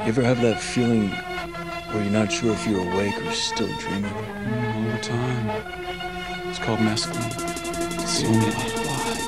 You ever have that feeling where you're not sure if you're awake or still dreaming? All the time. It's called mescaline. It's the only alive.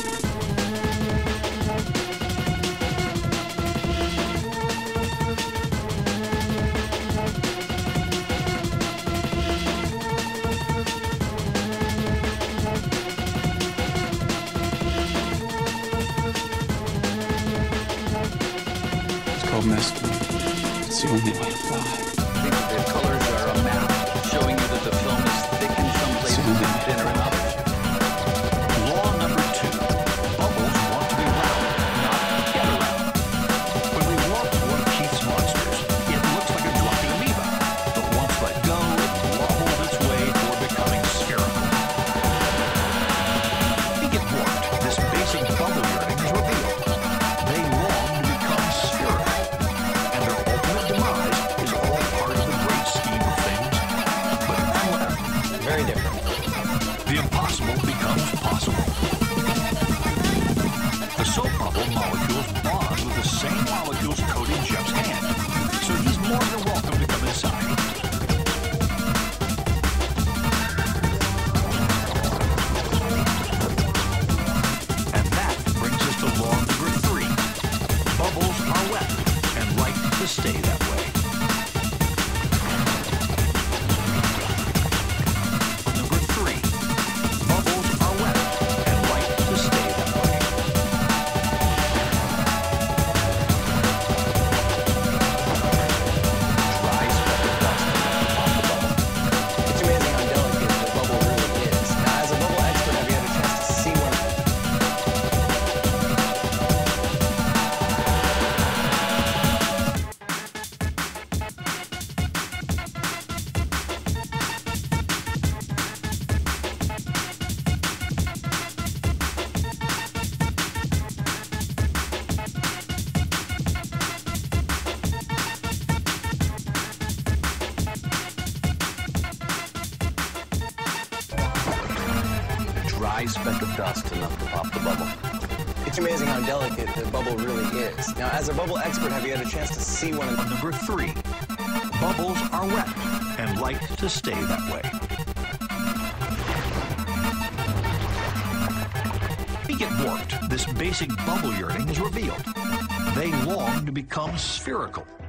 It's called mescaline. It's the only way to fly. The colors are a map showing you that the film is thick in some places and thinner in others. Law number 2. Bubbles want to be round, not get around. When we walk toward Keith's monsters, it looks like a dropping amoeba, but once let go, it wobbles its way toward becoming spherical. We get warped. This basic bubble yearning is revealed. They long to become spherical, and their ultimate demise is all part of the great scheme of things. But Very different. the impossible becomes possible. The soap bubble molecules bond with the same molecules coating Jeff's hand, so he's more than welcome to come inside. And that brings us to law number 3. Bubbles are wet and like to stay that way. Number 3. Bubbles are wet and like to stay that way. Dry speckled dust off the bubble. It's amazing how delicate the bubble really is. Now, as a bubble expert, have you had a chance to see one? Dry speck of dust enough to pop the bubble. It's amazing how delicate the bubble really is. Now, as a bubble expert, have you had a chance to see one? Number 3. Bubbles are wet and like to stay that way. We get warped. This basic bubble yearning is revealed. They long to become spherical.